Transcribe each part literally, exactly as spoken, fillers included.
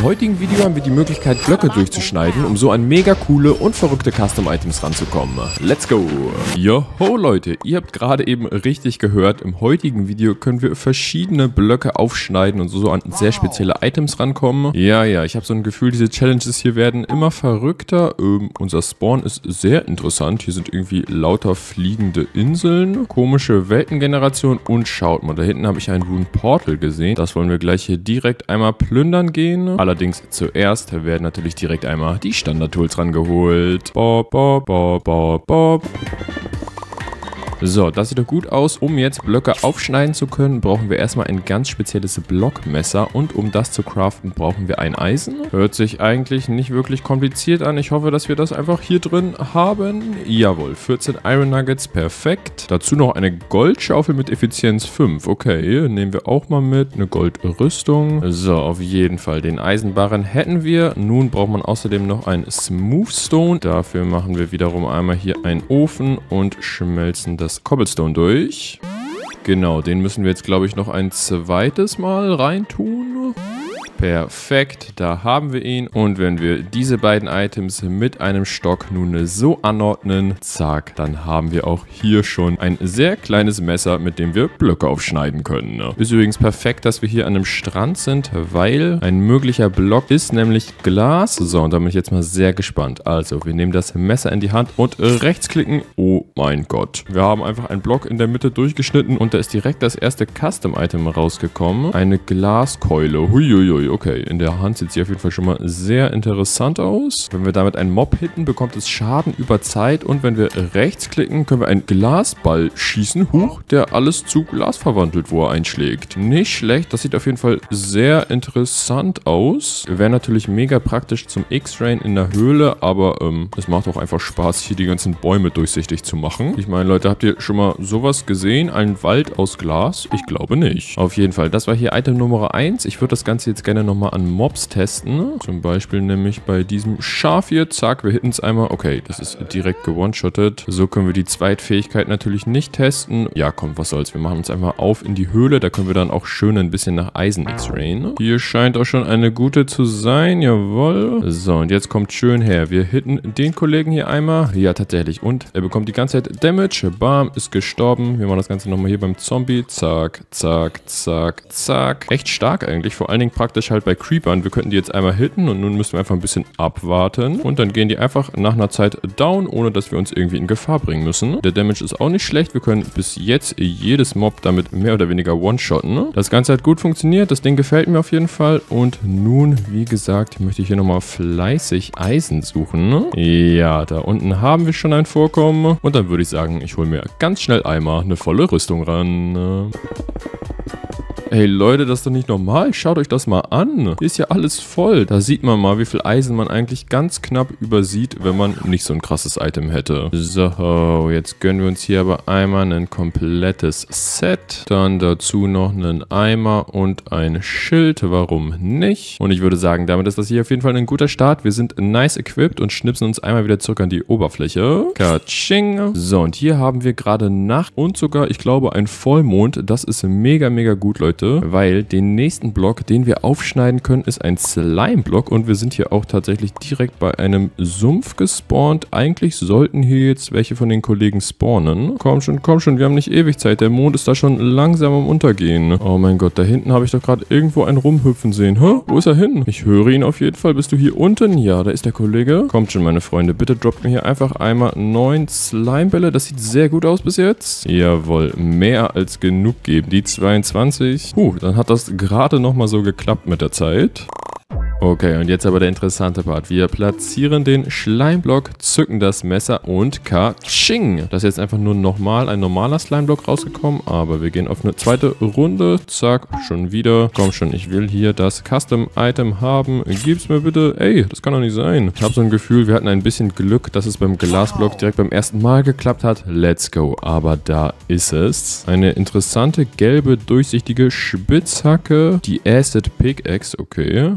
heutigen Video haben wir die Möglichkeit, Blöcke durchzuschneiden, um so an mega coole und verrückte Custom-Items ranzukommen. Let's go! Joho Leute, ihr habt gerade eben richtig gehört, im heutigen Video können wir verschiedene Blöcke aufschneiden und so an sehr spezielle Items rankommen. Ja, ja, ich habe so ein Gefühl, diese Challenges hier werden immer verrückter. Ähm, unser Spawn ist sehr interessant. Hier sind irgendwie lauter fliegende Inseln, komische Weltengeneration und schaut mal, da hinten habe ich ein Rune Portal gesehen. Das wollen wir gleich hier direkt einmal plündern gehen. Allerdings zuerst werden natürlich direkt einmal die Standard-Tools rangeholt. Bob, bob, bob, bob, bob. So, das sieht doch gut aus. Um jetzt Blöcke aufschneiden zu können, brauchen wir erstmal ein ganz spezielles Blockmesser. Und um das zu craften, brauchen wir ein Eisen. Hört sich eigentlich nicht wirklich kompliziert an. Ich hoffe, dass wir das einfach hier drin haben. Jawohl, vierzehn Iron Nuggets, perfekt. Dazu noch eine Goldschaufel mit Effizienz fünf. Okay, nehmen wir auch mal mit. Eine Goldrüstung. So, auf jeden Fall. Den Eisenbarren hätten wir. Nun braucht man außerdem noch ein Smoothstone. Dafür machen wir wiederum einmal hier einen Ofen und schmelzen das das Cobblestone durch. Genau, den müssen wir jetzt, glaube ich, noch ein zweites Mal reintun. Perfekt, da haben wir ihn. Und wenn wir diese beiden Items mit einem Stock nun so anordnen, zack, dann haben wir auch hier schon ein sehr kleines Messer, mit dem wir Blöcke aufschneiden können. Ist übrigens perfekt, dass wir hier an einem Strand sind, weil ein möglicher Block ist nämlich Glas. So, und da bin ich jetzt mal sehr gespannt. Also, wir nehmen das Messer in die Hand und rechtsklicken. Oh mein Gott. Wir haben einfach einen Block in der Mitte durchgeschnitten und da ist direkt das erste Custom-Item rausgekommen. Eine Glaskeule. Huiuiui. Okay, in der Hand sieht sie auf jeden Fall schon mal sehr interessant aus. Wenn wir damit einen Mob hitten, bekommt es Schaden über Zeit. Und wenn wir rechtsklicken, können wir einen Glasball schießen. Huch, der alles zu Glas verwandelt, wo er einschlägt. Nicht schlecht, das sieht auf jeden Fall sehr interessant aus. Wäre natürlich mega praktisch zum X-Rain in der Höhle, aber ähm, es macht auch einfach Spaß, hier die ganzen Bäume durchsichtig zu machen. Ich meine, Leute, habt ihr schon mal sowas gesehen? Ein Wald aus Glas? Ich glaube nicht. Auf jeden Fall, das war hier Item Nummer eins. Ich würde das Ganze jetzt gerne nochmal an Mobs testen. Zum Beispiel nämlich bei diesem Schaf hier. Zack, wir hitten es einmal. Okay, das ist direkt gewone-shottet. So können wir die Zweitfähigkeit natürlich nicht testen. Ja, komm, was soll's. Wir machen uns einmal auf in die Höhle. Da können wir dann auch schön ein bisschen nach Eisen X-Rayen. Hier scheint auch schon eine gute zu sein. Jawohl. So, und jetzt kommt schön her. Wir hitten den Kollegen hier einmal. Ja, tatsächlich. Und er bekommt die ganze Zeit Damage. Bam, ist gestorben. Wir machen das Ganze nochmal hier beim Zombie. Zack, zack, zack, zack. Echt stark eigentlich. Vor allen Dingen praktisch halt bei Creepern. Wir könnten die jetzt einmal hitten und nun müssen wir einfach ein bisschen abwarten. Und dann gehen die einfach nach einer Zeit down, ohne dass wir uns irgendwie in Gefahr bringen müssen. Der Damage ist auch nicht schlecht. Wir können bis jetzt jedes Mob damit mehr oder weniger one-shotten. Das Ganze hat gut funktioniert. Das Ding gefällt mir auf jeden Fall. Und nun, wie gesagt, möchte ich hier nochmal fleißig Eisen suchen. Ja, da unten haben wir schon ein Vorkommen. Und dann würde ich sagen, ich hole mir ganz schnell einmal eine volle Rüstung ran. Ey Leute, das ist doch nicht normal. Schaut euch das mal an. Hier ist ja alles voll. Da sieht man mal, wie viel Eisen man eigentlich ganz knapp übersieht, wenn man nicht so ein krasses Item hätte. So, jetzt gönnen wir uns hier aber einmal ein komplettes Set. Dann dazu noch einen Eimer und ein Schild. Warum nicht? Und ich würde sagen, damit ist das hier auf jeden Fall ein guter Start. Wir sind nice equipped und schnipsen uns einmal wieder zurück an die Oberfläche. Katsching. So, und hier haben wir gerade Nacht und sogar, ich glaube, ein Vollmond. Das ist mega, mega gut, Leute. Weil den nächsten Block, den wir aufschneiden können, ist ein Slime-Block und wir sind hier auch tatsächlich direkt bei einem Sumpf gespawnt. Eigentlich sollten hier jetzt welche von den Kollegen spawnen. Komm schon, komm schon, wir haben nicht ewig Zeit. Der Mond ist da schon langsam am Untergehen. Oh mein Gott, da hinten habe ich doch gerade irgendwo einen rumhüpfen sehen. Hä? Wo ist er hin? Ich höre ihn auf jeden Fall. Bist du hier unten? Ja, da ist der Kollege. Kommt schon, meine Freunde. Bitte droppt mir hier einfach einmal neun Slime-Bälle. Das sieht sehr gut aus bis jetzt. Jawohl, mehr als genug geben. Die zweiundzwanzig. Puh, dann hat das gerade nochmal so geklappt mit der Zeit. Okay, und jetzt aber der interessante Part. Wir platzieren den Schleimblock, zücken das Messer und katsching. Das ist jetzt einfach nur nochmal ein normaler Slimeblock rausgekommen, aber wir gehen auf eine zweite Runde. Zack, schon wieder. Komm schon, ich will hier das Custom-Item haben. Gib's mir bitte. Ey, das kann doch nicht sein. Ich habe so ein Gefühl, wir hatten ein bisschen Glück, dass es beim Glasblock direkt beim ersten Mal geklappt hat. Let's go. Aber da ist es. Eine interessante, gelbe, durchsichtige Spitzhacke. Die Acid Pickaxe, okay. Wir testen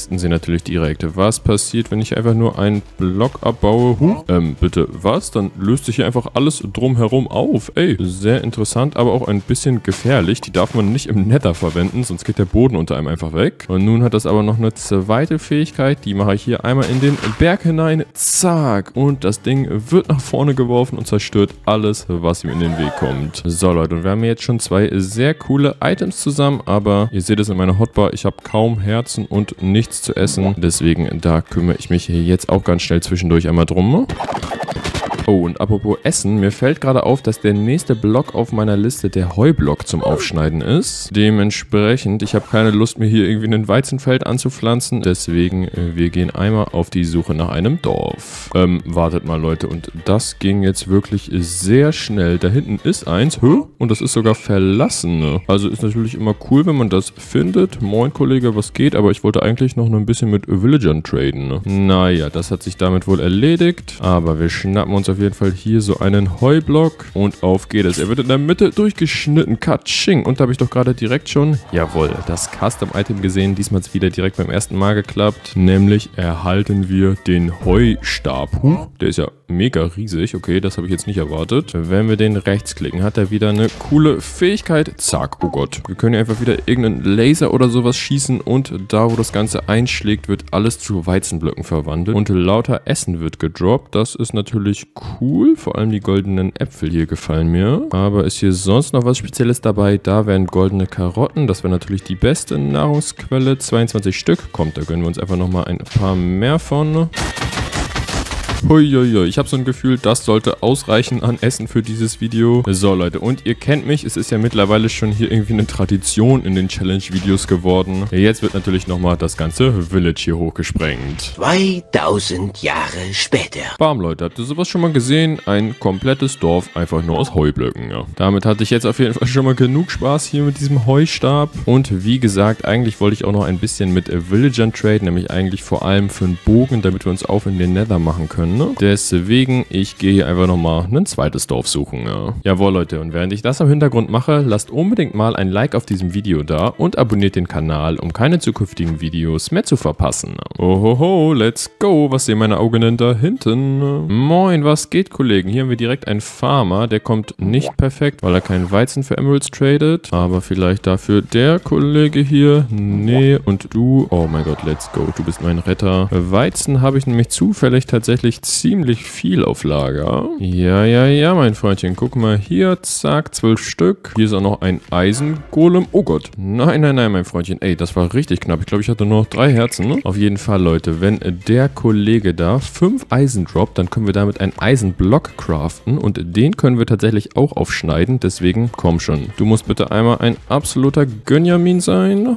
testen sie natürlich direkt. Was passiert, wenn ich einfach nur einen Block abbaue? Huh, ähm, bitte, was? Dann löst sich hier einfach alles drumherum auf. Ey, sehr interessant, aber auch ein bisschen gefährlich. Die darf man nicht im Nether verwenden, sonst geht der Boden unter einem einfach weg. Und nun hat das aber noch eine zweite Fähigkeit. Die mache ich hier einmal in den Berg hinein. Zack. Und das Ding wird nach vorne geworfen und zerstört alles, was ihm in den Weg kommt. So, Leute, und wir haben jetzt schon zwei sehr coole Items zusammen, aber ihr seht es in meiner Hotbar, ich habe kaum Herzen und nichts zu essen. Deswegen, da kümmere ich mich hier jetzt auch ganz schnell zwischendurch einmal drum. Oh, und apropos Essen, mir fällt gerade auf, dass der nächste Block auf meiner Liste der Heublock zum Aufschneiden ist. Dementsprechend, ich habe keine Lust, mir hier irgendwie ein Weizenfeld anzupflanzen. Deswegen, wir gehen einmal auf die Suche nach einem Dorf. Ähm, wartet mal, Leute. Und das ging jetzt wirklich sehr schnell. Da hinten ist eins. Hä? Und das ist sogar verlassen. Also ist natürlich immer cool, wenn man das findet. Moin, Kollege, was geht? Aber ich wollte eigentlich noch ein bisschen mit Villagern traden. Naja, das hat sich damit wohl erledigt. Aber wir schnappen uns auf jeden Fall hier so einen Heublock und auf geht es. Er wird in der Mitte durchgeschnitten. Katsching. Und da habe ich doch gerade direkt schon, jawohl, das Custom-Item gesehen. Diesmal hat es wieder direkt beim ersten Mal geklappt. Nämlich erhalten wir den Heustab. Huh, der ist ja mega riesig. Okay, das habe ich jetzt nicht erwartet. Wenn wir den rechts klicken, hat er wieder eine coole Fähigkeit. Zack, oh Gott. Wir können einfach wieder irgendeinen Laser oder sowas schießen und da, wo das Ganze einschlägt, wird alles zu Weizenblöcken verwandelt und lauter Essen wird gedroppt. Das ist natürlich cool. Vor allem die goldenen Äpfel hier gefallen mir. Aber ist hier sonst noch was Spezielles dabei? Da wären goldene Karotten. Das wäre natürlich die beste Nahrungsquelle. zweiundzwanzig Stück. Kommt, da gönnen wir uns einfach nochmal ein paar mehr von. Huiuiui, ich habe so ein Gefühl, das sollte ausreichen an Essen für dieses Video. So, Leute, und ihr kennt mich, es ist ja mittlerweile schon hier irgendwie eine Tradition in den Challenge-Videos geworden. Jetzt wird natürlich nochmal das ganze Village hier hochgesprengt. zweitausend Jahre später. Bam, Leute, habt ihr sowas schon mal gesehen? Ein komplettes Dorf einfach nur aus Heublöcken, ja. Damit hatte ich jetzt auf jeden Fall schon mal genug Spaß hier mit diesem Heustab. Und wie gesagt, eigentlich wollte ich auch noch ein bisschen mit Villagern traden, nämlich eigentlich vor allem für einen Bogen, damit wir uns auf in den Nether machen können. Ne? Deswegen, ich gehe hier einfach nochmal ein zweites Dorf suchen. Ja. Jawohl, Leute, und während ich das im Hintergrund mache, lasst unbedingt mal ein Like auf diesem Video da und abonniert den Kanal, um keine zukünftigen Videos mehr zu verpassen. Ohoho, let's go. Was sehen meine Augen denn da hinten? Moin, was geht, Kollegen? Hier haben wir direkt einen Farmer, der kommt nicht perfekt, weil er keinen Weizen für Emeralds tradet. Aber vielleicht dafür der Kollege hier. Nee, und du. Oh mein Gott, let's go. Du bist mein Retter. Weizen habe ich nämlich zufällig tatsächlich ziemlich viel auf Lager. Ja, ja, ja, mein Freundchen. Guck mal hier. Zack, zwölf Stück. Hier ist auch noch ein Eisengolem. Oh Gott. Nein, nein, nein, mein Freundchen. Ey, das war richtig knapp. Ich glaube, ich hatte nur noch drei Herzen. Ne? Auf jeden Fall, Leute, wenn der Kollege da fünf Eisen droppt, dann können wir damit einen Eisenblock craften. Und den können wir tatsächlich auch aufschneiden. Deswegen, komm schon. Du musst bitte einmal ein absoluter Gönjamin sein.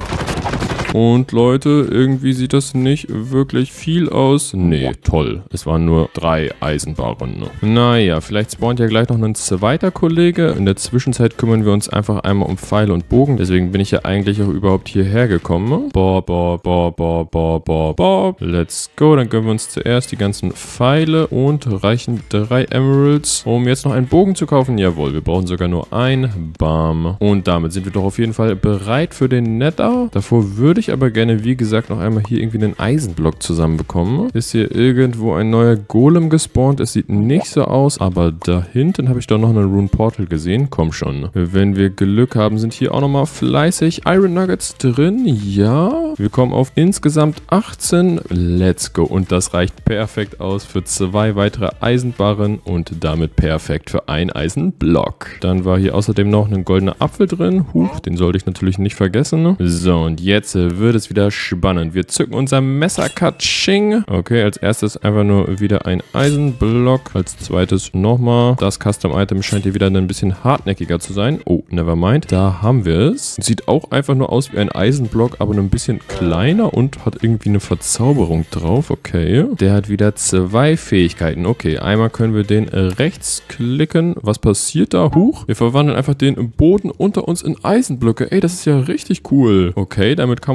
Und Leute, irgendwie sieht das nicht wirklich viel aus. Nee, toll. Es waren nur drei Eisenbarren. Ne? Naja, vielleicht spawnt ja gleich noch ein zweiter Kollege. In der Zwischenzeit kümmern wir uns einfach einmal um Pfeile und Bogen. Deswegen bin ich ja eigentlich auch überhaupt hierher gekommen. Boah, boah, boah, boah, boah, boah, boah. Let's go. Dann gönnen wir uns zuerst die ganzen Pfeile und reichen drei Emeralds, um jetzt noch einen Bogen zu kaufen. Jawohl, wir brauchen sogar nur ein. Bam. Und damit sind wir doch auf jeden Fall bereit für den Nether. Davor würde ich aber gerne, wie gesagt, noch einmal hier irgendwie einen Eisenblock zusammenbekommen. Ist hier irgendwo ein neuer Golem gespawnt? Es sieht nicht so aus, aber da hinten habe ich doch noch einen Rune Portal gesehen. Komm schon. Wenn wir Glück haben, sind hier auch nochmal fleißig Iron Nuggets drin. Ja. Wir kommen auf insgesamt achtzehn. Let's go. Und das reicht perfekt aus für zwei weitere Eisenbarren und damit perfekt für einen Eisenblock. Dann war hier außerdem noch ein goldener Apfel drin. Huch, den sollte ich natürlich nicht vergessen. So, und jetzt wird es wieder spannend. Wir zücken unser Messer. Katsching. Okay, als erstes einfach nur wieder ein Eisenblock. Als zweites nochmal. Das Custom-Item scheint hier wieder ein bisschen hartnäckiger zu sein. Oh, nevermind. Da haben wir es. Sieht auch einfach nur aus wie ein Eisenblock, aber ein bisschen kleiner und hat irgendwie eine Verzauberung drauf. Okay. Der hat wieder zwei Fähigkeiten. Okay, einmal können wir den rechts klicken. Was passiert da? Huch. Wir verwandeln einfach den Boden unter uns in Eisenblöcke. Ey, das ist ja richtig cool. Okay, damit kann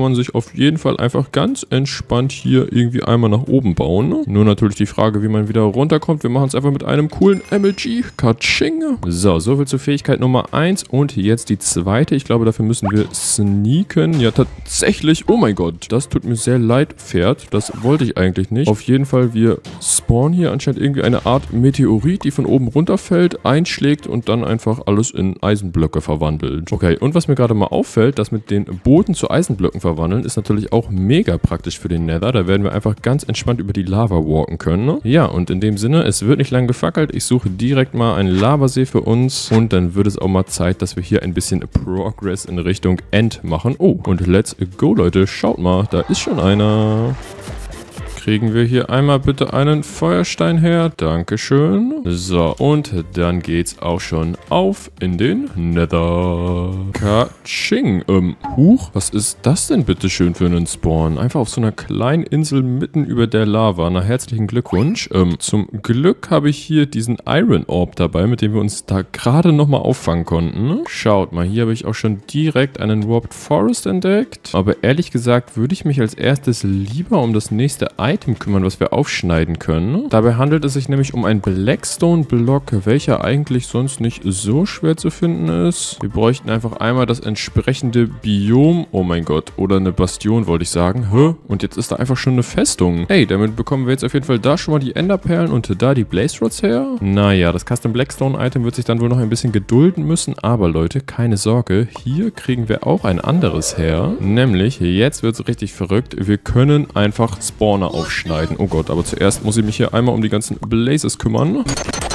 man sich auf jeden Fall einfach ganz entspannt hier irgendwie einmal nach oben bauen. Ne? Nur natürlich die Frage, wie man wieder runterkommt. Wir machen es einfach mit einem coolen M L G. Katsching. So, soviel zur Fähigkeit Nummer eins. Und jetzt die zweite. Ich glaube, dafür müssen wir sneaken. Ja, tatsächlich. Oh mein Gott. Das tut mir sehr leid, Pferd. Das wollte ich eigentlich nicht. Auf jeden Fall, wir spawnen hier anscheinend irgendwie eine Art Meteorit, die von oben runterfällt, einschlägt und dann einfach alles in Eisenblöcke verwandelt. Okay, und was mir gerade mal auffällt, dass mit den Booten zu Eisenblöcken verwandeln, ist natürlich auch mega praktisch für den Nether. Da werden wir einfach ganz entspannt über die Lava walken können. Ne? Ja, und in dem Sinne, es wird nicht lang gefackelt. Ich suche direkt mal einen Lavasee für uns und dann wird es auch mal Zeit, dass wir hier ein bisschen Progress in Richtung End machen. Oh, und let's go, Leute. Schaut mal, da ist schon einer. Kriegen wir hier einmal bitte einen Feuerstein her. Dankeschön. So, und dann geht's auch schon auf in den Nether. Katsching. Ähm, huch, was ist das denn bitte schön für einen Spawn? Einfach auf so einer kleinen Insel mitten über der Lava. Na, herzlichen Glückwunsch. Ähm, zum Glück habe ich hier diesen Iron Orb dabei, mit dem wir uns da gerade nochmal auffangen konnten. Schaut mal, hier habe ich auch schon direkt einen Warped Forest entdeckt. Aber ehrlich gesagt würde ich mich als erstes lieber um das nächste Item kümmern, was wir aufschneiden können. Dabei handelt es sich nämlich um einen Blackstone-Block, welcher eigentlich sonst nicht so schwer zu finden ist. Wir bräuchten einfach einmal das entsprechende Biom. Oh mein Gott, oder eine Bastion, wollte ich sagen. Hä? Und jetzt ist da einfach schon eine Festung. Hey, damit bekommen wir jetzt auf jeden Fall da schon mal die Enderperlen und da die Blaze Rods her. Naja, das Custom Blackstone-Item wird sich dann wohl noch ein bisschen gedulden müssen, aber Leute, keine Sorge, hier kriegen wir auch ein anderes her. Nämlich, jetzt wird es richtig verrückt, wir können einfach Spawner aufschneiden. Schneiden. Oh Gott, aber zuerst muss ich mich hier einmal um die ganzen Blazes kümmern.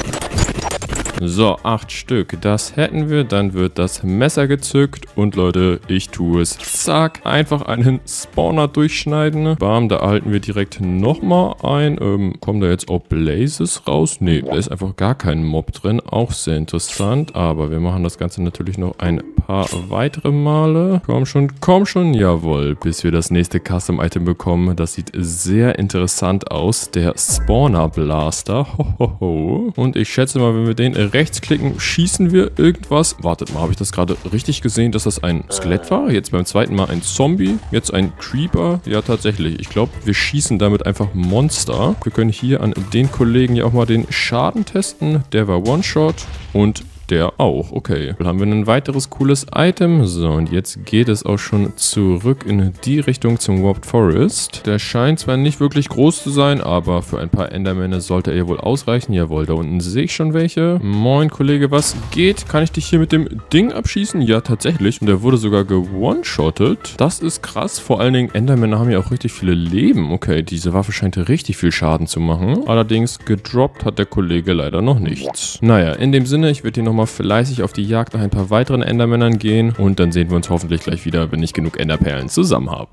So, acht Stück. Das hätten wir. Dann wird das Messer gezückt. Und Leute, ich tue es. Zack. Einfach einen Spawner durchschneiden. Bam, da erhalten wir direkt nochmal ein. Ähm, kommen da jetzt auch Blazes raus? Nee, da ist einfach gar kein Mob drin. Auch sehr interessant. Aber wir machen das Ganze natürlich noch ein paar weitere Male. Komm schon, komm schon. Jawohl, bis wir das nächste Custom-Item bekommen. Das sieht sehr interessant aus. Der Spawner Blaster. Hohoho. Und ich schätze mal, wenn wir den rechtsklicken, schießen wir irgendwas. Wartet mal, habe ich das gerade richtig gesehen, dass das ein Skelett war? Jetzt beim zweiten Mal ein Zombie, jetzt ein Creeper. Ja, tatsächlich. Ich glaube, wir schießen damit einfach Monster. Wir können hier an den Kollegen ja auch mal den Schaden testen. Der war One-Shot und der auch. Okay. Dann haben wir ein weiteres cooles Item. So, und jetzt geht es auch schon zurück in die Richtung zum Warped Forest. Der scheint zwar nicht wirklich groß zu sein, aber für ein paar Endermänner sollte er wohl ausreichen. Jawohl, da unten sehe ich schon welche. Moin, Kollege, was geht? Kann ich dich hier mit dem Ding abschießen? Ja, tatsächlich. Und der wurde sogar gewone-shottet. Das ist krass. Vor allen Dingen, Endermänner haben ja auch richtig viele Leben. Okay, diese Waffe scheint richtig viel Schaden zu machen. Allerdings gedroppt hat der Kollege leider noch nichts. Naja, in dem Sinne, ich würde hier nochmal mal fleißig auf die Jagd nach ein paar weiteren Endermännern gehen und dann sehen wir uns hoffentlich gleich wieder, wenn ich genug Enderperlen zusammen habe.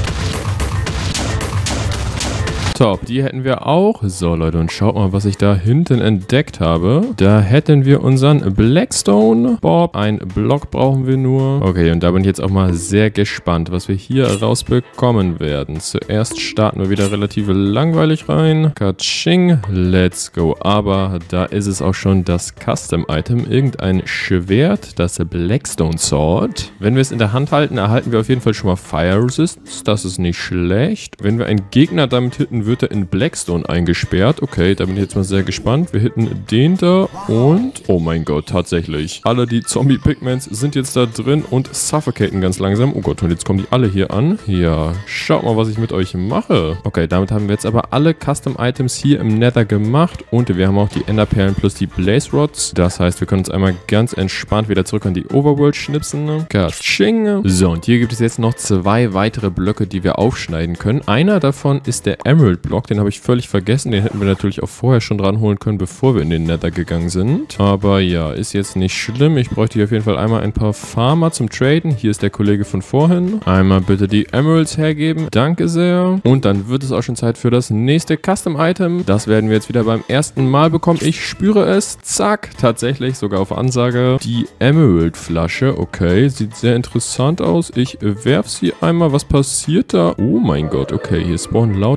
Top, die hätten wir auch. So, Leute, und schaut mal, was ich da hinten entdeckt habe. Da hätten wir unseren Blackstone Bob. Ein Block brauchen wir nur. Okay, und da bin ich jetzt auch mal sehr gespannt, was wir hier rausbekommen werden. Zuerst starten wir wieder relativ langweilig rein. Katsching, let's go. Aber da ist es auch schon das Custom-Item. Irgendein Schwert, das Blackstone Sword. Wenn wir es in der Hand halten, erhalten wir auf jeden Fall schon mal Fire Resistance. Das ist nicht schlecht. Wenn wir einen Gegner damit hitten, wird er in Blackstone eingesperrt. Okay, da bin ich jetzt mal sehr gespannt. Wir hitten den da und... Oh mein Gott, tatsächlich. Alle die Zombie-Pigments sind jetzt da drin und suffocaten ganz langsam. Oh Gott, und jetzt kommen die alle hier an. Ja, schaut mal, was ich mit euch mache. Okay, damit haben wir jetzt aber alle Custom-Items hier im Nether gemacht und wir haben auch die Enderperlen plus die Blaze Rods. Das heißt, wir können uns einmal ganz entspannt wieder zurück an die Overworld schnipsen. Katsching. So, und hier gibt es jetzt noch zwei weitere Blöcke, die wir aufschneiden können. Einer davon ist der Emerald Block, den habe ich völlig vergessen. Den hätten wir natürlich auch vorher schon dran holen können, bevor wir in den Nether gegangen sind. Aber ja, ist jetzt nicht schlimm. Ich bräuchte hier auf jeden Fall einmal ein paar Farmer zum Traden. Hier ist der Kollege von vorhin. Einmal bitte die Emeralds hergeben. Danke sehr. Und dann wird es auch schon Zeit für das nächste Custom-Item. Das werden wir jetzt wieder beim ersten Mal bekommen. Ich spüre es. Zack. Tatsächlich, sogar auf Ansage. Die Emerald-Flasche. Okay, sieht sehr interessant aus. Ich werfe sie einmal. Was passiert da? Oh mein Gott. Okay, hier spawnen lauter O P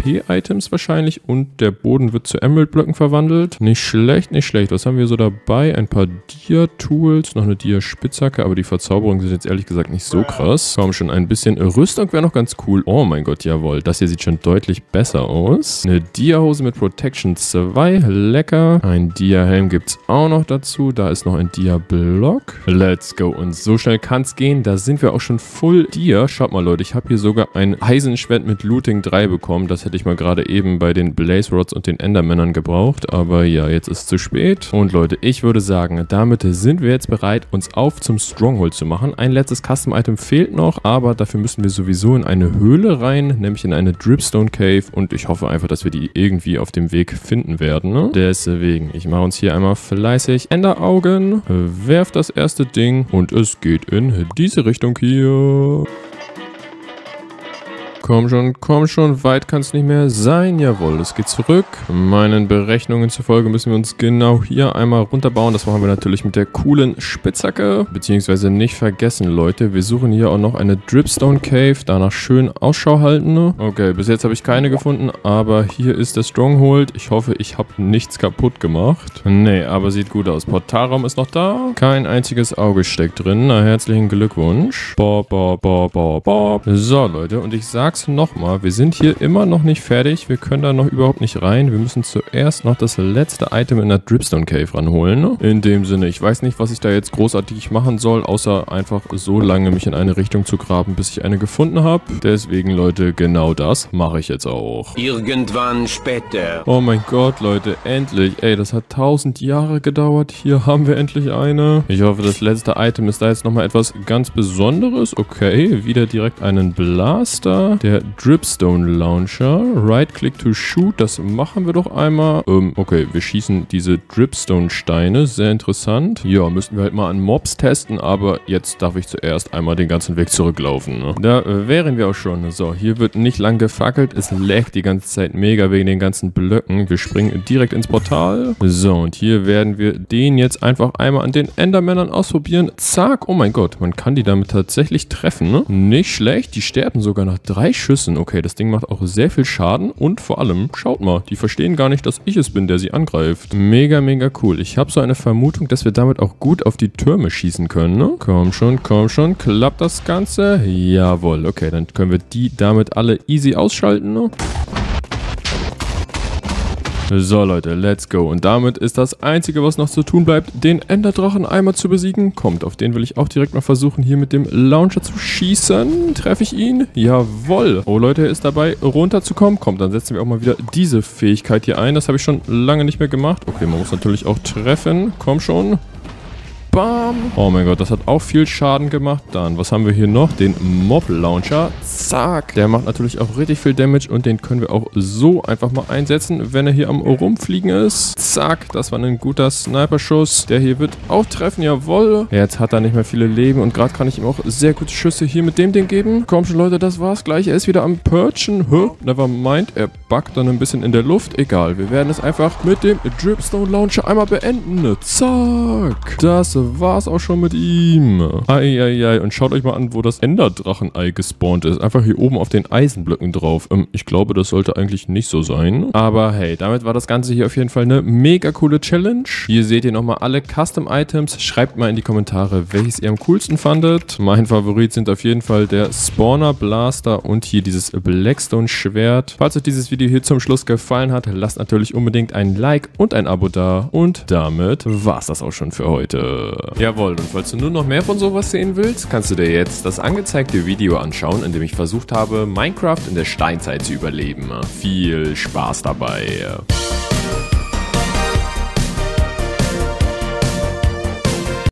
P-Items wahrscheinlich und der Boden wird zu Emerald-Blöcken verwandelt. Nicht schlecht, nicht schlecht. Was haben wir so dabei? Ein paar Dia-Tools, noch eine Dia-Spitzhacke, aber die Verzauberungen sind jetzt ehrlich gesagt nicht so krass. Komm schon, ein bisschen Rüstung wäre noch ganz cool. Oh mein Gott, jawohl. Das hier sieht schon deutlich besser aus. Eine Dia-Hose mit Protection zwei, lecker. Ein Dia-Helm gibt es auch noch dazu. Da ist noch ein Dia-Block. Let's go. Und so schnell kann es gehen. Da sind wir auch schon full Dia. Schaut mal, Leute, ich habe hier sogar ein Eisenschwert mit Looting drei bekommen. Das hätte ich mal gerade eben bei den Blaze Rods und den Endermännern gebraucht. Aber ja, jetzt ist es zu spät. Und Leute, ich würde sagen, damit sind wir jetzt bereit, uns auf zum Stronghold zu machen. Ein letztes Custom-Item fehlt noch, aber dafür müssen wir sowieso in eine Höhle rein, nämlich in eine Dripstone Cave. Und ich hoffe einfach, dass wir die irgendwie auf dem Weg finden werden. Ne? Deswegen, ich mache uns hier einmal fleißig Enderaugen, werf das erste Ding und es geht in diese Richtung hier. Komm schon, komm schon, weit kann es nicht mehr sein. Jawohl, es geht zurück. Meinen Berechnungen zufolge müssen wir uns genau hier einmal runterbauen. Das machen wir natürlich mit der coolen Spitzhacke. Beziehungsweise nicht vergessen, Leute, wir suchen hier auch noch eine Dripstone Cave. Danach schön Ausschau halten. Okay, bis jetzt habe ich keine gefunden, aber hier ist der Stronghold. Ich hoffe, ich habe nichts kaputt gemacht. Nee, aber sieht gut aus. Portalraum ist noch da. Kein einziges Auge steckt drin. Na, herzlichen Glückwunsch. Bob, bob, bob, bob, bob. So, Leute, und ich sag's nochmal, wir sind hier immer noch nicht fertig. Wir können da noch überhaupt nicht rein. Wir müssen zuerst noch das letzte Item in der Dripstone Cave ranholen. In dem Sinne, ich weiß nicht, was ich da jetzt großartig machen soll, außer einfach so lange mich in eine Richtung zu graben, bis ich eine gefunden habe. Deswegen, Leute, genau das mache ich jetzt auch. Irgendwann später. Oh mein Gott, Leute, endlich. Ey, das hat tausend Jahre gedauert. Hier haben wir endlich eine. Ich hoffe, das letzte Item ist da jetzt nochmal etwas ganz Besonderes. Okay, wieder direkt einen Blaster. Der Dripstone Launcher. Right-Click to Shoot. Das machen wir doch einmal. Ähm, okay, wir schießen diese Dripstone Steine. Sehr interessant. Ja, müssten wir halt mal an Mobs testen, aber jetzt darf ich zuerst einmal den ganzen Weg zurücklaufen. Ne? Da äh, wären wir auch schon. So, hier wird nicht lang gefackelt. Es laggt die ganze Zeit mega wegen den ganzen Blöcken. Wir springen direkt ins Portal. So, und hier werden wir den jetzt einfach einmal an den Endermännern ausprobieren. Zack. Oh mein Gott, man kann die damit tatsächlich treffen. Ne? Nicht schlecht. Die sterben sogar nach drei Schüssen. Okay, das Ding macht auch sehr viel Schaden und vor allem, schaut mal, die verstehen gar nicht, dass ich es bin, der sie angreift. Mega, mega cool. Ich habe so eine Vermutung, dass wir damit auch gut auf die Türme schießen können, ne? Komm schon, komm schon, klappt das Ganze? Jawohl, okay, dann können wir die damit alle easy ausschalten, ne? So, Leute, let's go. Und damit ist das Einzige, was noch zu tun bleibt, den Enderdrachen einmal zu besiegen. Kommt, auf den will ich auch direkt mal versuchen, hier mit dem Launcher zu schießen. Treffe ich ihn? Jawohl. Oh, Leute, er ist dabei, runterzukommen. Kommt, dann setzen wir auch mal wieder diese Fähigkeit hier ein. Das habe ich schon lange nicht mehr gemacht. Okay, man muss natürlich auch treffen. Komm schon. Bam. Oh mein Gott, das hat auch viel Schaden gemacht. Dann, was haben wir hier noch? Den Mob-Launcher. Zack. Der macht natürlich auch richtig viel Damage und den können wir auch so einfach mal einsetzen, wenn er hier am Rumfliegen ist. Zack, das war ein guter Sniper-Schuss. Der hier wird auch treffen, jawohl. Jetzt hat er nicht mehr viele Leben und gerade kann ich ihm auch sehr gute Schüsse hier mit dem Ding geben. Komm schon, Leute, das war's gleich. Er ist wieder am Perchen. Huh, never mind. Er buggt dann ein bisschen in der Luft. Egal, wir werden es einfach mit dem Dripstone Launcher einmal beenden. Zack. Das war's auch schon mit ihm. Eieiei. Und schaut euch mal an, wo das Enderdrachenei gespawnt ist. Einfach hier oben auf den Eisenblöcken drauf. Ähm, ich glaube, das sollte eigentlich nicht so sein. Aber hey, damit war das Ganze hier auf jeden Fall eine mega coole Challenge. Hier seht ihr nochmal alle Custom-Items. Schreibt mal in die Kommentare, welches ihr am coolsten fandet. Mein Favorit sind auf jeden Fall der Spawner Blaster und hier dieses Blackstone Schwert. Falls euch dieses Video hier zum Schluss gefallen hat, lasst natürlich unbedingt ein Like und ein Abo da. Und damit war's das auch schon für heute. Jawohl, und falls du nur noch mehr von sowas sehen willst, kannst du dir jetzt das angezeigte Video anschauen, in dem ich versucht habe, Minecraft in der Steinzeit zu überleben. Viel Spaß dabei!